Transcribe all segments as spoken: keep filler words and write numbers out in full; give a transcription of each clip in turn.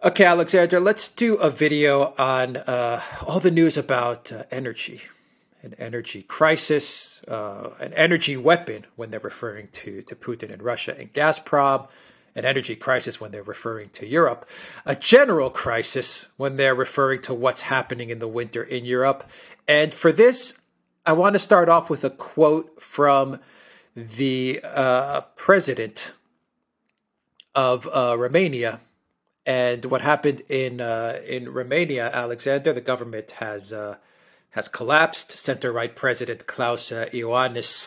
Okay, Alexander, let's do a video on uh, all the news about uh, energy, an energy crisis, uh, an energy weapon when they're referring to, to Putin and Russia, and Gazprom, an energy crisis when they're referring to Europe, a general crisis when they're referring to what's happening in the winter in Europe. And for this, I want to start off with a quote from the uh, president of uh, Romania. And what happened in uh, in Romania, Alexander, the government has uh, has collapsed. Center-right President Klaus uh, Iohannis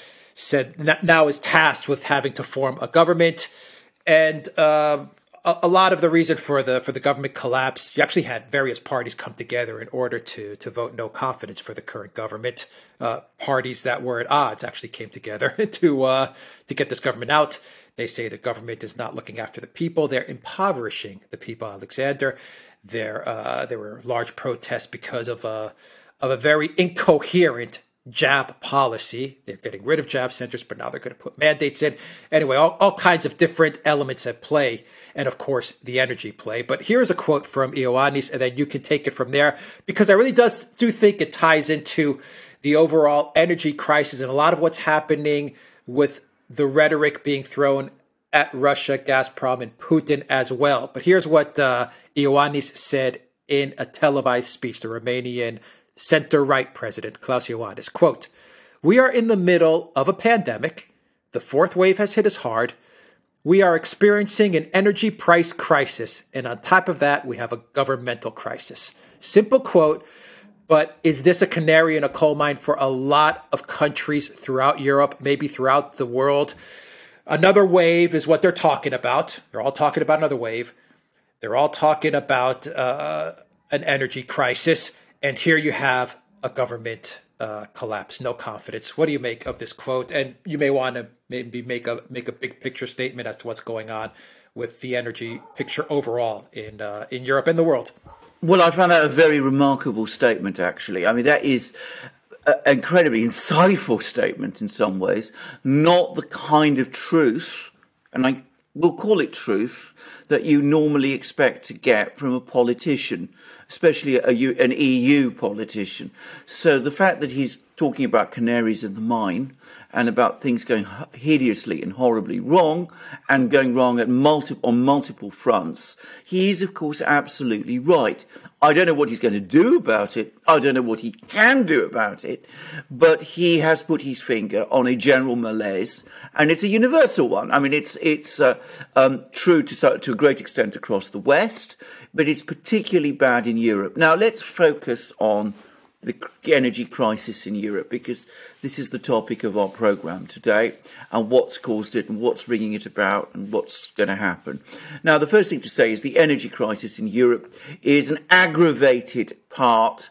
said now is tasked with having to form a government, and uh, a, a lot of the reason for the for the government collapse, you actually had various parties come together in order to to vote no confidence for the current government. Uh, parties that were at odds actually came together to uh, to get this government out. They say the government is not looking after the people. They're impoverishing the people, Alexander. There, uh, there were large protests because of a, of a very incoherent jab policy. They're getting rid of jab centers, but now they're going to put mandates in. Anyway, all, all kinds of different elements at play. And of course, the energy play. But here's a quote from Iohannis, and then you can take it from there, because I really does do think it ties into the overall energy crisis and a lot of what's happening with the rhetoric being thrown at Russia, Gazprom, and Putin as well. But here's what uh, Iohannis said in a televised speech, the Romanian center-right president, Klaus Iohannis, quote, "We are in the middle of a pandemic. The fourth wave has hit us hard. We are experiencing an energy price crisis. And on top of that, we have a governmental crisis." Simple quote. But is this a canary in a coal mine for a lot of countries throughout Europe, maybe throughout the world? Another wave is what they're talking about. They're all talking about another wave. They're all talking about uh, an energy crisis. And here you have a government uh, collapse, no confidence. What do you make of this quote? And you may want to maybe make a make a big picture statement as to what's going on with the energy picture overall in uh, in Europe and the world. Well, I found that a very remarkable statement, actually. I mean, that is an incredibly insightful statement in some ways, not the kind of truth, and I will call it truth, that you normally expect to get from a politician, especially a, an E U politician. So the fact that he's talking about canaries in the mine and about things going hideously and horribly wrong and going wrong at multi- on multiple fronts, he is, of course, absolutely right. I don't know what he's going to do about it. I don't know what he can do about it. But he has put his finger on a general malaise, and it's a universal one. I mean, it's it's uh, um, true to, to a great extent across the West, but it's particularly bad in Europe. Now, let's focus on the energy crisis in Europe, because this is the topic of our programme today, and what's caused it and what's bringing it about and what's going to happen. Now, the first thing to say is the energy crisis in Europe is an aggravated part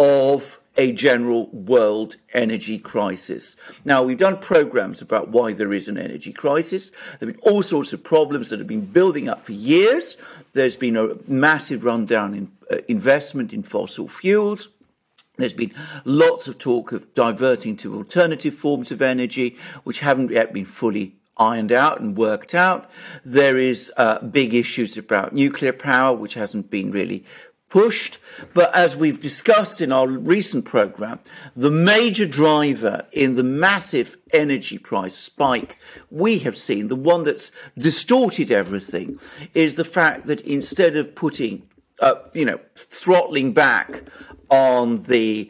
of a general world energy crisis. Now, we've done programmes about why there is an energy crisis. There have been all sorts of problems that have been building up for years. There's been a massive rundown in uh, investment in fossil fuels. There's been lots of talk of diverting to alternative forms of energy, which haven't yet been fully ironed out and worked out. There is uh, big issues about nuclear power, which hasn't been really pushed. But as we've discussed in our recent programme, the major driver in the massive energy price spike we have seen, the one that's distorted everything, is the fact that instead of putting, uh, you know, throttling back on the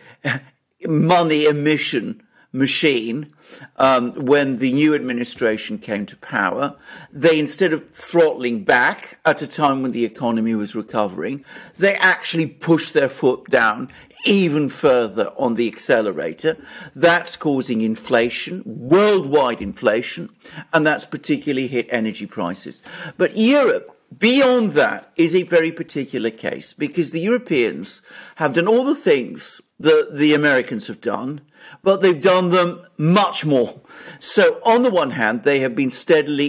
money emission machine um, when the new administration came to power, they, instead of throttling back at a time when the economy was recovering, they actually pushed their foot down even further on the accelerator. That's causing inflation, worldwide inflation, and that's particularly hit energy prices. But Europe, beyond that, is a very particular case, because the Europeans have done all the things that the Americans have done, but they've done them much more. So on the one hand, they have been steadily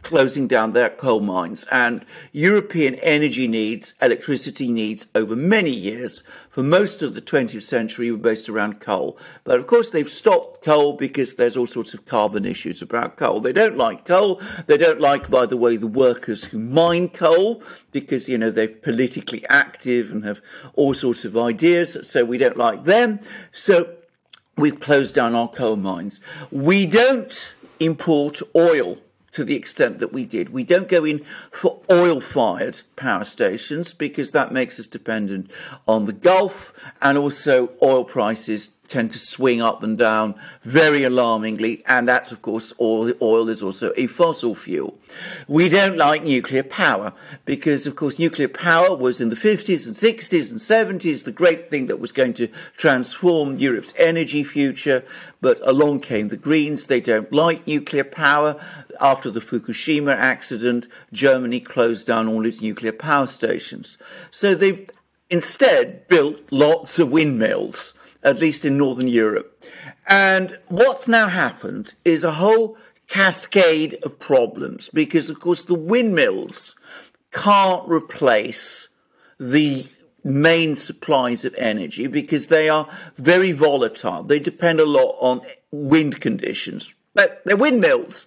closing down their coal mines, and European energy needs, electricity needs over many years, for most of the twentieth century, were based around coal. But of course, they've stopped coal because there's all sorts of carbon issues about coal. They don't like coal. They don't like, by the way, the workers who mine coal because, you know, they're politically active and have all sorts of ideas. So we don't like them. So we've closed down our coal mines. We don't import oil to the extent that we did. We don't go in for oil-fired power stations because that makes us dependent on the Gulf, and also oil prices tend to swing up and down very alarmingly, and that's, of course, oil, oil is also a fossil fuel. We don't like nuclear power because, of course, nuclear power was in the fifties and sixties and seventies the great thing that was going to transform Europe's energy future, but along came the Greens. They don't like nuclear power. After the Fukushima accident, Germany closed down all its nuclear power stations. So they've instead built lots of windmills, at least in Northern Europe. And what's now happened is a whole cascade of problems because, of course, the windmills can't replace the main supplies of energy because they are very volatile. They depend a lot on wind conditions. But they're windmills.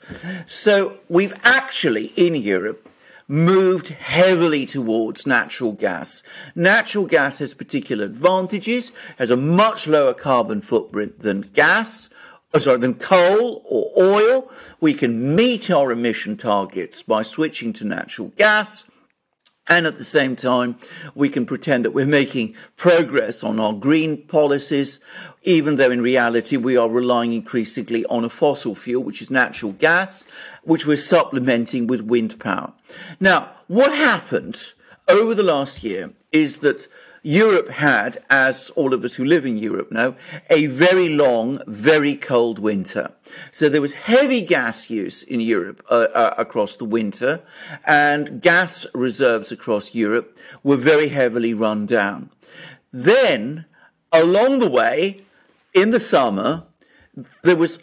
So we've actually, in Europe, moved heavily towards natural gas. Natural gas has particular advantages, has a much lower carbon footprint than gas, oh, sorry, than coal or oil. We can meet our emission targets by switching to natural gas. And at the same time, we can pretend that we're making progress on our green policies, even though in reality we are relying increasingly on a fossil fuel, which is natural gas, which we're supplementing with wind power. Now, what happened over the last year is that Europe had, as all of us who live in Europe know, a very long, very cold winter. So there was heavy gas use in Europe uh, uh, across the winter, and gas reserves across Europe were very heavily run down. Then, along the way, in the summer, there was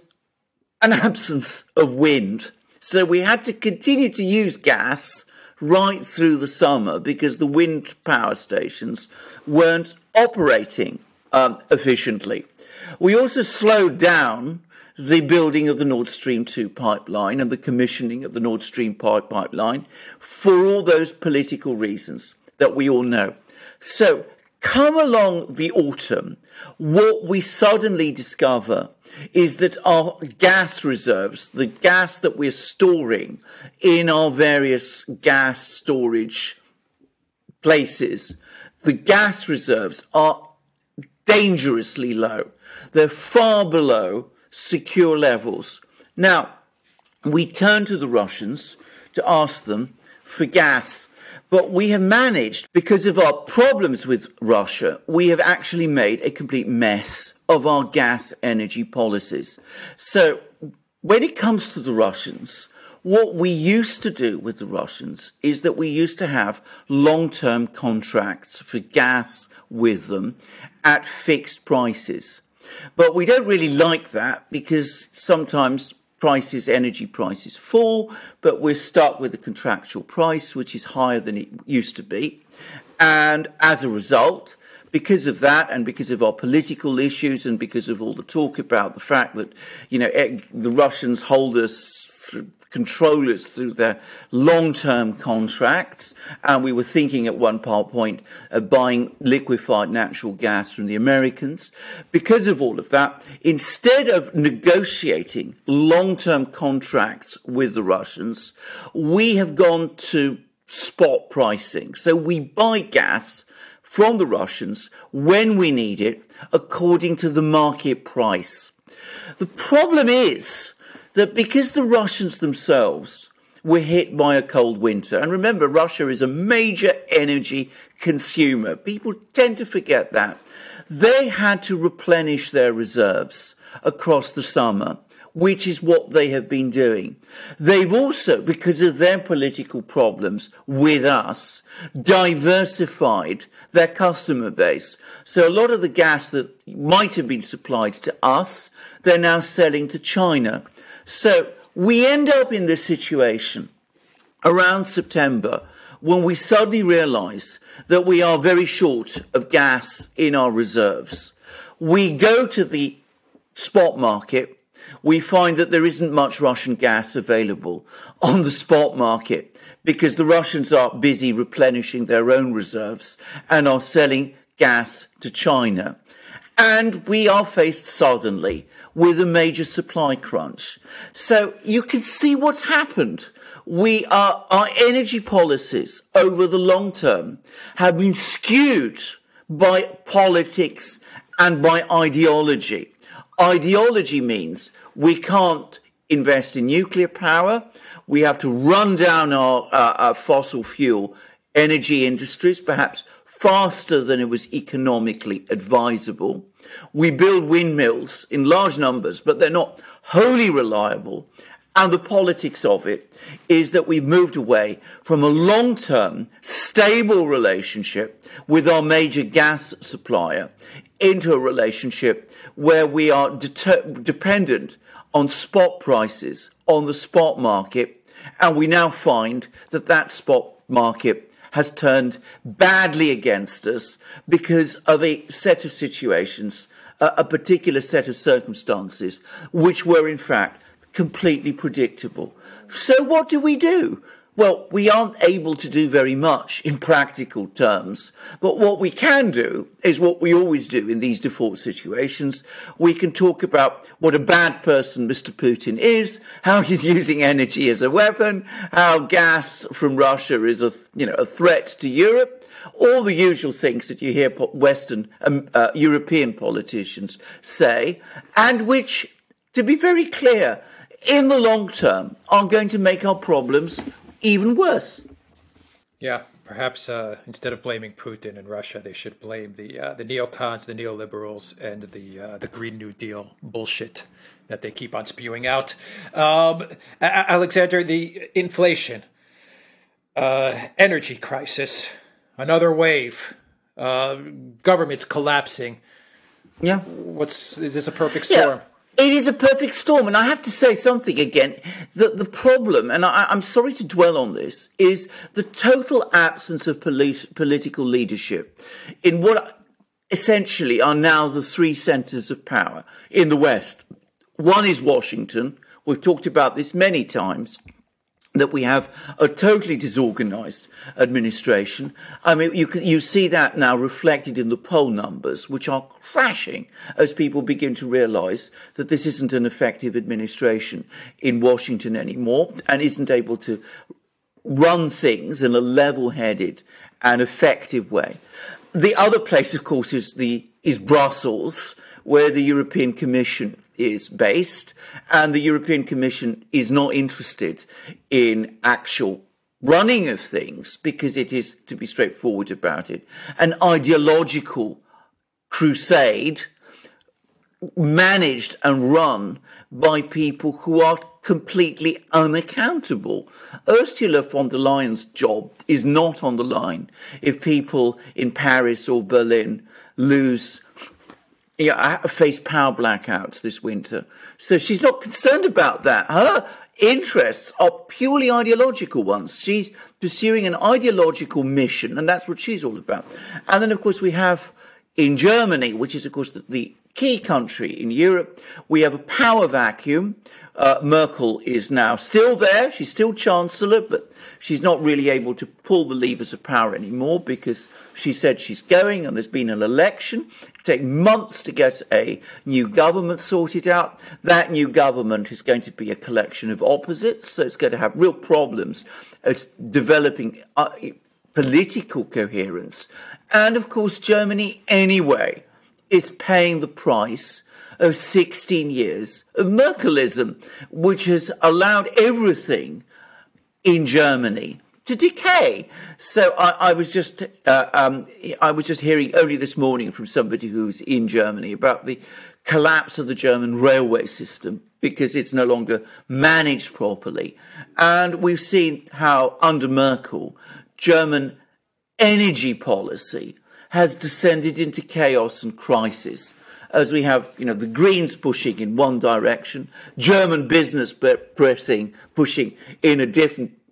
an absence of wind. So we had to continue to use gas right through the summer because the wind power stations weren't operating um, efficiently. We also slowed down the building of the Nord Stream two pipeline and the commissioning of the Nord Stream pipeline for all those political reasons that we all know. So come along the autumn, what we suddenly discover is that our gas reserves, the gas that we're storing in our various gas storage places, the gas reserves are dangerously low. They're far below secure levels. Now, we turn to the Russians to ask them for gas. But we have managed, because of our problems with Russia, we have actually made a complete mess of our gas energy policies. So when it comes to the Russians, what we used to do with the Russians is that we used to have long-term contracts for gas with them at fixed prices. But we don't really like that because sometimes prices, energy prices fall, but we're stuck with a contractual price, which is higher than it used to be. And as a result, because of that and because of our political issues and because of all the talk about the fact that, you know, the Russians hold us through, control us through their long-term contracts, and we were thinking at one point of buying liquefied natural gas from the Americans. Because of all of that, instead of negotiating long-term contracts with the Russians, we have gone to spot pricing. So we buy gas from the Russians when we need it, according to the market price. The problem is that because the Russians themselves were hit by a cold winter, and remember, Russia is a major energy consumer. People tend to forget that. They had to replenish their reserves across the summer, which is what they have been doing. They've also, because of their political problems with us, diversified their customer base. So a lot of the gas that might have been supplied to us, they're now selling to China. So we end up in this situation around September, when we suddenly realise that we are very short of gas in our reserves. We go to the spot market, we find that there isn't much Russian gas available on the spot market because the Russians are busy replenishing their own reserves and are selling gas to China. And we are faced suddenly with a major supply crunch. So you can see what's happened. We are, our energy policies over the long term have been skewed by politics and by ideology. Ideology means we can't invest in nuclear power. We have to run down our, uh, our fossil fuel energy industries, perhaps faster than it was economically advisable. We build windmills in large numbers, but they're not wholly reliable. And the politics of it is that we've moved away from a long-term, stable relationship with our major gas supplier into a relationship where we are de- dependent on spot prices on the spot market. And we now find that that spot market has turned badly against us because of a set of situations, uh, a particular set of circumstances, which were in fact completely predictable. So what do we do? Well, we aren't able to do very much in practical terms, but what we can do is what we always do in these default situations. We can talk about what a bad person Mister Putin is, how he's using energy as a weapon, how gas from Russia is a, you know, a threat to Europe, all the usual things that you hear Western um, uh, European politicians say, and which, to be very clear, in the long term are going to make our problems even worse. Yeah, perhaps uh, instead of blaming Putin and Russia, they should blame the uh, the neocons, the neoliberals, and the uh, the Green New Deal bullshit that they keep on spewing out. Um, Alexander, the inflation, uh, energy crisis, another wave, uh, governments collapsing. Yeah, what's is this a perfect storm? Yeah. It is a perfect storm, and I have to say something again, that the problem, and I, I'm sorry to dwell on this, is the total absence of polit- political leadership in what essentially are now the three centres of power in the West. One is Washington. We've talked about this many times, that we have a totally disorganized administration. I mean, you can, you see that now reflected in the poll numbers, which are crashing as people begin to realize that this isn't an effective administration in Washington anymore and isn't able to run things in a level-headed and effective way. The other place, of course, is the is Brussels, where the European Commission is based, and the European Commission is not interested in actual running of things because it is, to be straightforward about it, an ideological crusade managed and run by people who are completely unaccountable. Ursula von der Leyen's job is not on the line if people in Paris or Berlin lose Yeah, I faced power blackouts this winter. So she's not concerned about that. Her interests are purely ideological ones. She's pursuing an ideological mission, and that's what she's all about. And then, of course, we have in Germany, which is, of course, the, the key country in Europe, we have a power vacuum. Uh, Merkel is now still there. She's still chancellor, but she's not really able to pull the levers of power anymore because she said she's going and there's been an election. It takes months to get a new government sorted out. That new government is going to be a collection of opposites, so it's going to have real problems. It's developing uh, political coherence. And, of course, Germany, anyway, is paying the price of sixteen years of Merkelism, which has allowed everything in Germany to decay. So I, I was just uh, um, I was just hearing only this morning from somebody who's in Germany about the collapse of the German railway system because it's no longer managed properly. And we've seen how under Merkel, German energy policy has descended into chaos and crisis, as we have, you know, the Greens pushing in one direction, German business pressing, pushing in a different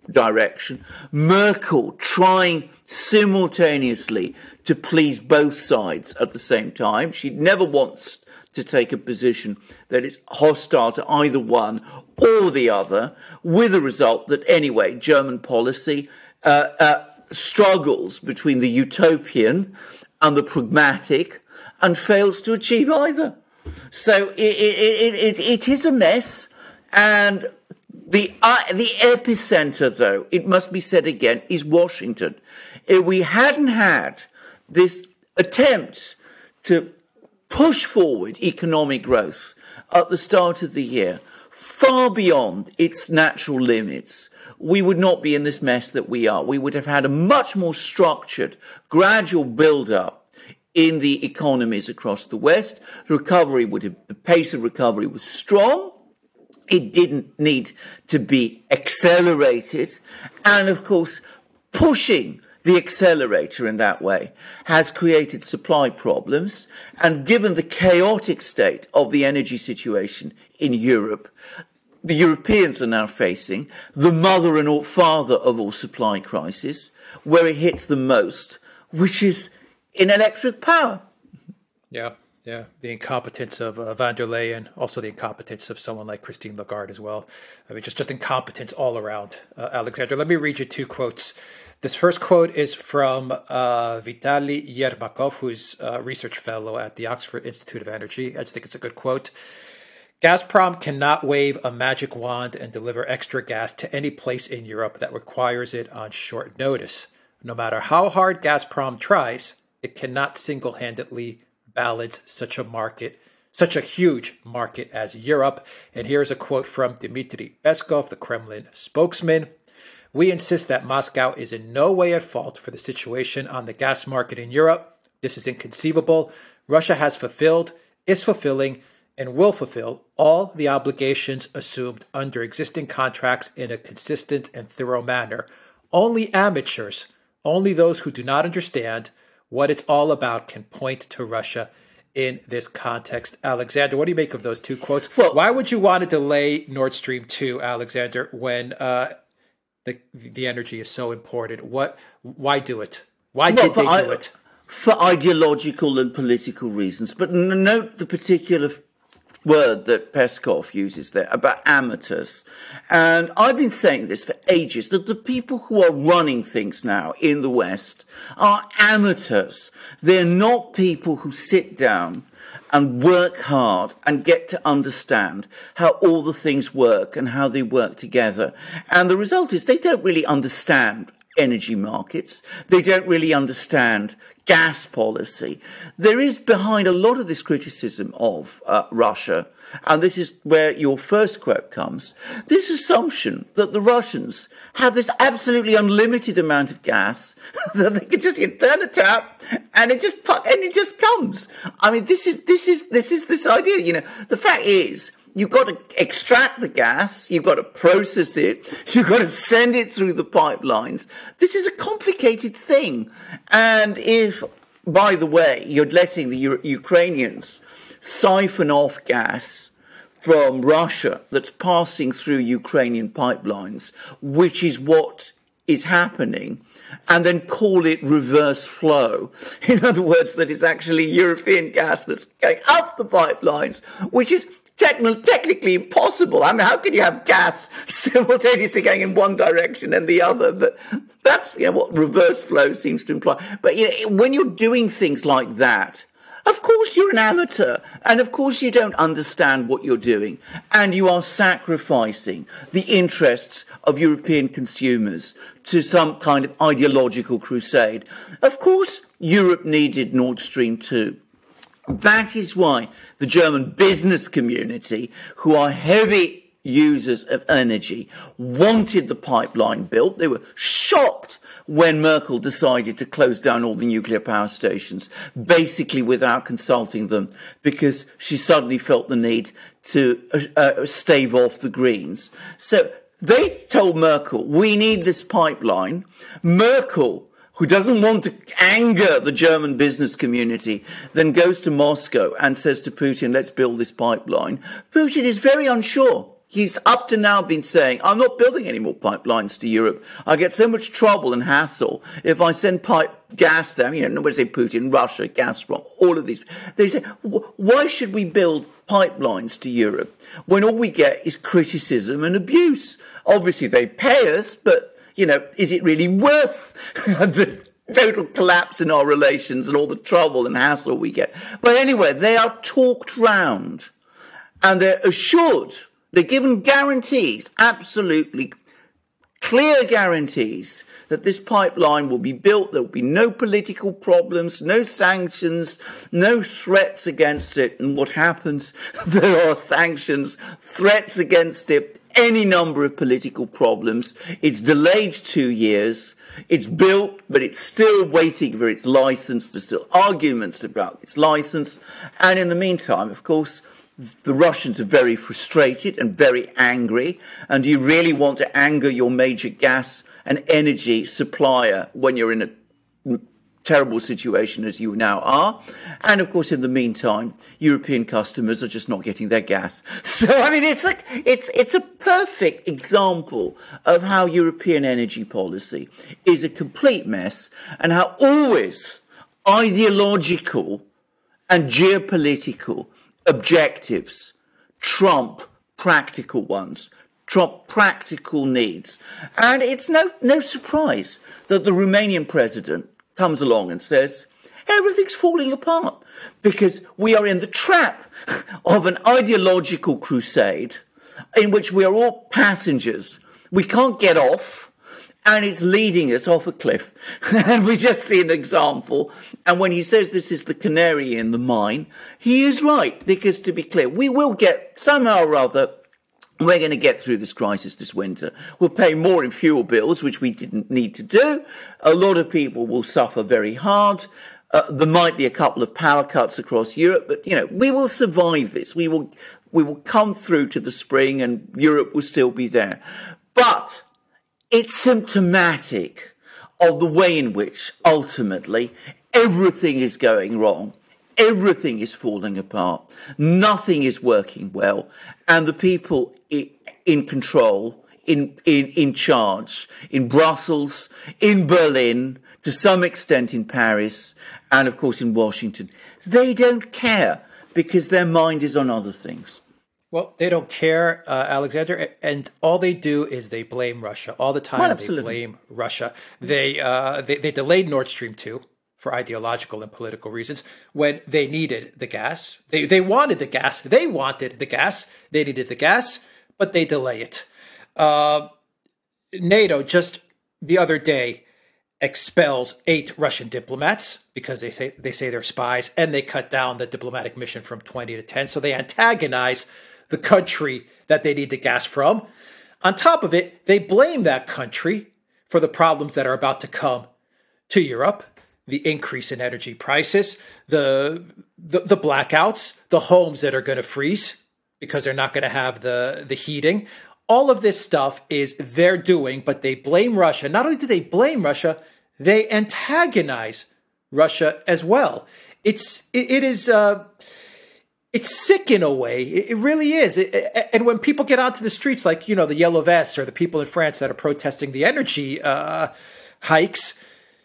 direction. Merkel trying simultaneously to please both sides at the same time. She never wants to take a position that is hostile to either one or the other, with the result that, anyway, German policy uh, uh, struggles between the utopian and the pragmatic and fails to achieve either. So it, it, it, it is a mess. And the, uh, the epicenter, though, it must be said again, is Washington. If we hadn't had this attempt to push forward economic growth at the start of the year, far beyond its natural limits, we would not be in this mess that we are. We would have had a much more structured, gradual build-up in the economies across the West. The recovery would have, the pace of recovery was strong. It didn't need to be accelerated. And of course, pushing the accelerator in that way has created supply problems. And given the chaotic state of the energy situation in Europe, the Europeans are now facing the mother and father of all supply crises, where it hits them most, which is in electric power. Yeah, yeah. The incompetence of uh, von der Leyen, also the incompetence of someone like Christine Lagarde as well. I mean, just, just incompetence all around. Uh, Alexander, let me read you two quotes. This first quote is from uh, Vitaly Yermakov, who's a research fellow at the Oxford Institute of Energy. I just think it's a good quote. Gazprom cannot wave a magic wand and deliver extra gas to any place in Europe that requires it on short notice. No matter how hard Gazprom tries, it cannot single-handedly balance such a market, such a huge market as Europe. And here's a quote from Dmitry Peskov, the Kremlin spokesman. We insist that Moscow is in no way at fault for the situation on the gas market in Europe. This is inconceivable. Russia has fulfilled, is fulfilling, and will fulfill all the obligations assumed under existing contracts in a consistent and thorough manner. Only amateurs, only those who do not understand what it's all about can point to Russia in this context. Alexander, what do you make of those two quotes? Well, why would you want to delay Nord Stream two, Alexander, when uh, the the energy is so important? What? Why do it? Why well, did they I, do it? For ideological and political reasons. But note the particular word that Peskov uses there about amateurs. And I've been saying this for ages, that the people who are running things now in the West are amateurs. They're not people who sit down and work hard and get to understand how all the things work and how they work together. And the result is they don't really understand energy markets. They don't really understand gas policy. There is behind a lot of this criticism of uh, Russia, and this is where your first quote comes, this assumption that the Russians have this absolutely unlimited amount of gas that they can just you know, turn a tap and it just and it just comes. I mean, this is this is this is this idea. You know, the fact is, you've got to extract the gas, you've got to process it, you've got to send it through the pipelines. This is a complicated thing. And if, by the way, you're letting the U- Ukrainians siphon off gas from Russia that's passing through Ukrainian pipelines, which is what is happening, and then call it reverse flow. In other words, that it's actually European gas that's going up the pipelines, which is Techn- technically impossible. I mean, how can you have gas simultaneously going in one direction and the other? But that's you know what reverse flow seems to imply. But you know, when you're doing things like that, of course you're an amateur, and of course you don't understand what you're doing, and you are sacrificing the interests of European consumers to some kind of ideological crusade. Of course, Europe needed Nord Stream two. That is why the German business community, who are heavy users of energy, wanted the pipeline built. They were shocked when Merkel decided to close down all the nuclear power stations, basically without consulting them, because she suddenly felt the need to uh, stave off the Greens. So they told Merkel, we need this pipeline. Merkel, who doesn't want to anger the German business community, then goes to Moscow and says to Putin, let's build this pipeline. Putin is very unsure. He's up to now been saying, I'm not building any more pipelines to Europe. I get so much trouble and hassle if I send pipe gas there. You know, nobody say Putin, Russia, Gazprom, all of these. They say, why should we build pipelines to Europe when all we get is criticism and abuse? Obviously, they pay us, but, you know, is it really worth the total collapse in our relations and all the trouble and hassle we get? But anyway, they are talked round and they're assured. They're given guarantees, absolutely clear guarantees, that this pipeline will be built. There will be no political problems, no sanctions, no threats against it. And what happens? There are sanctions, threats against it, any number of political problems. It's delayed two years. It's built, but it's still waiting for its license. There's still arguments about its license. And in the meantime, of course, the Russians are very frustrated and very angry. And do you really want to anger your major gas and energy supplier when you're in a terrible situation as you now are? And of course, in the meantime, European customers are just not getting their gas. So, I mean, it's like, it's, it's a perfect example of how European energy policy is a complete mess and how always ideological and geopolitical objectives trump practical ones, trump practical needs. And it's no, no surprise that the Romanian president comes along and says, everything's falling apart because we are in the trap of an ideological crusade in which we are all passengers. We can't get off. And it's leading us off a cliff. And we just see an example. And when he says this is the canary in the mine, he is right. Because to be clear, we will get, somehow or other, we're going to get through this crisis this winter. We'll pay more in fuel bills, which we didn't need to do. A lot of people will suffer very hard. Uh, there might be a couple of power cuts across Europe, but, you know, we will survive this. We will, we will come through to the spring and Europe will still be there. But it's symptomatic of the way in which, ultimately, everything is going wrong. Everything is falling apart. Nothing is working well. And the people in control, in, in, in charge, in Brussels, in Berlin, to some extent in Paris, and of course in Washington, they don't care because their mind is on other things. Well, they don't care, uh, Alexander, and all they do is they blame Russia all the time. Well, they blame Russia. They, uh, they they delayed Nord Stream two for ideological and political reasons when they needed the gas. They they wanted the gas. They wanted the gas. They needed the gas, but they delay it. Uh, NATO just the other day expels eight Russian diplomats because they say they say they're spies, and they cut down the diplomatic mission from twenty to ten. So they antagonize the country that they need the gas from. On top of it, they blame that country for the problems that are about to come to Europe, the increase in energy prices, the the, the blackouts, the homes that are going to freeze because they're not going to have the, the heating. All of this stuff is their doing, but they blame Russia. Not only do they blame Russia, they antagonize Russia as well. It's it, it is uh, it's sick in a way. It, it really is. It, it, and when people get onto the streets, like you know the Yellow Vests or the people in France that are protesting the energy uh, hikes,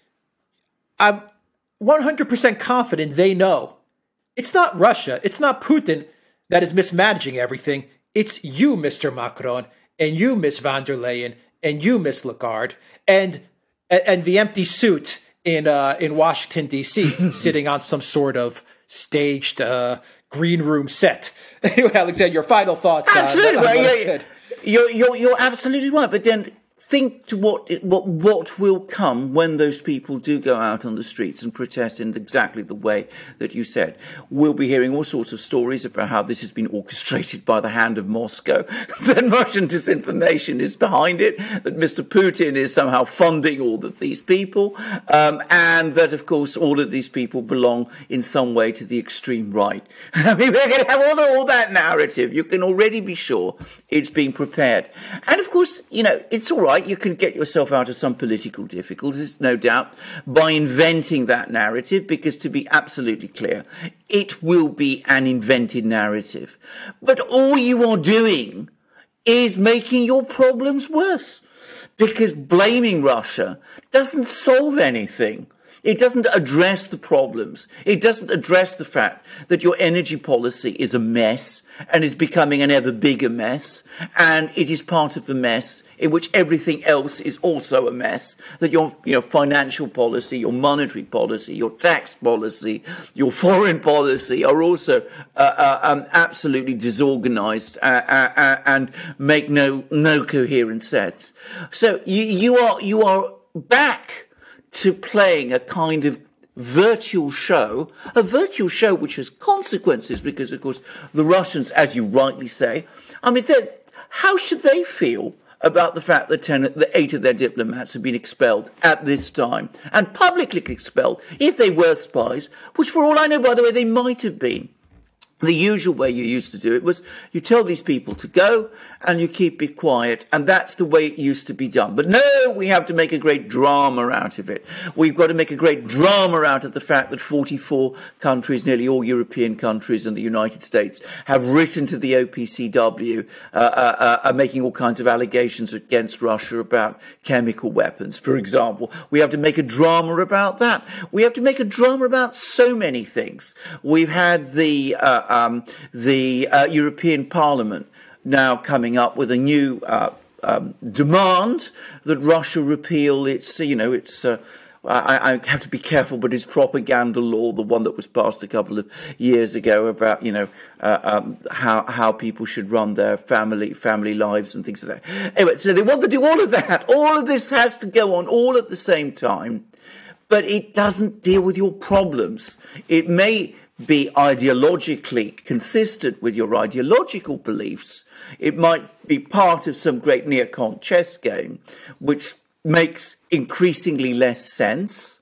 I'm one hundred percent confident they know it's not Russia, it's not Putin that is mismanaging everything. It's you, Mister Macron, and you, Miss von der Leyen, and you, Miss Lagarde, and and the empty suit in uh, in Washington D C sitting on some sort of staged uh, green room set. Alexander, your final thoughts? Absolutely, on, on right. Yeah, you're, you're you're absolutely right. But then think to what it, what what will come when those people do go out on the streets and protest in exactly the way that you said. We'll be hearing all sorts of stories about how this has been orchestrated by the hand of Moscow, that Russian disinformation is behind it, that Mister Putin is somehow funding all of these people, um, and that, of course, all of these people belong in some way to the extreme right. I mean, we're going to have all, all that narrative. You can already be sure it's being prepared. And, of course, you know, it's all right. You can get yourself out of some political difficulties, no doubt, by inventing that narrative, because to be absolutely clear, it will be an invented narrative. But all you are doing is making your problems worse. Because blaming Russia doesn't solve anything. It doesn't address the problems. It doesn't address the fact that your energy policy is a mess and is becoming an ever bigger mess. And it is part of the mess in which everything else is also a mess. That your, you know, financial policy, your monetary policy, your tax policy, your foreign policy are also uh, uh, um, absolutely disorganized uh, uh, uh, and make no no coherent sense. So you, you are you are back to playing a kind of virtual show, a virtual show which has consequences because, of course, the Russians, as you rightly say, I mean, how should they feel about the fact that, ten, that eight of their diplomats have been expelled at this time and publicly expelled if they were spies, which for all I know, by the way, they might have been. The usual way you used to do it was you tell these people to go and you keep it quiet, and that's the way it used to be done. But no, we have to make a great drama out of it. We've got to make a great drama out of the fact that forty-four countries, nearly all European countries and the United States, have written to the O P C W uh, uh, uh, making all kinds of allegations against Russia about chemical weapons, for example. We have to make a drama about that. We have to make a drama about so many things. We've had the... Uh, Um, the uh, European Parliament now coming up with a new uh, um, demand that Russia repeal its, you know, its, uh, I, I have to be careful, but its propaganda law, the one that was passed a couple of years ago about, you know, uh, um, how how people should run their family family lives and things like that. Anyway, so they want to do all of that. All of this has to go on all at the same time, but it doesn't deal with your problems. It may be ideologically consistent with your ideological beliefs. It might be part of some great neocon chess game, which makes increasingly less sense.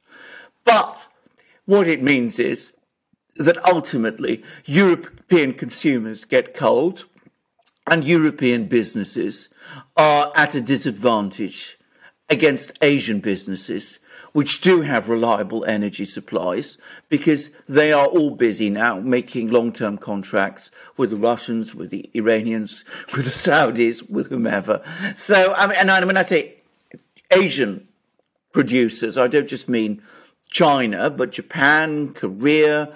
But what it means is that ultimately European consumers get cold and European businesses are at a disadvantage against Asian businesses, which do have reliable energy supplies, because they are all busy now making long-term contracts with the Russians, with the Iranians, with the Saudis, with whomever. So, I mean, and when I say Asian producers, I don't just mean China, but Japan, Korea,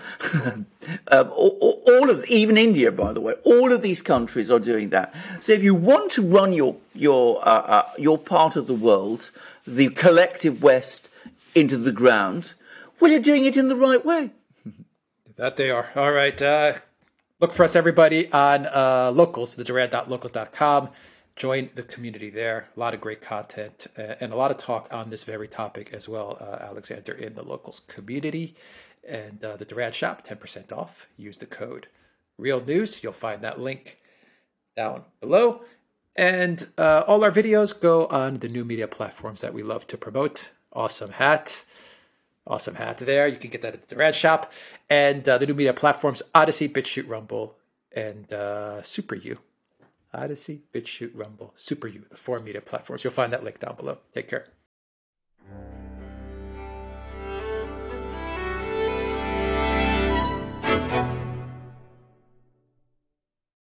um, all, all of, even India, by the way, all of these countries are doing that. So if you want to run your your uh, uh, your part of the world, the collective West, into the ground, well, you're doing it in the right way. That they are. All right. Uh, look for us, everybody, on uh, Locals, the duran dot locals dot com. Join the community there. A lot of great content uh, and a lot of talk on this very topic as well, uh, Alexander, in the Locals community. And uh, the Duran Shop, ten percent off. Use the code Real News. You'll find that link down below. And uh, all our videos go on the new media platforms that we love to promote. Awesome hat. Awesome hat there. You can get that at the Duran Shop. And uh, the new media platforms, Odyssey, BitChute, Rumble, and uh, SuperU. Odyssey, BitChute, Rumble, SuperU, the four media platforms. You'll find that link down below. Take care.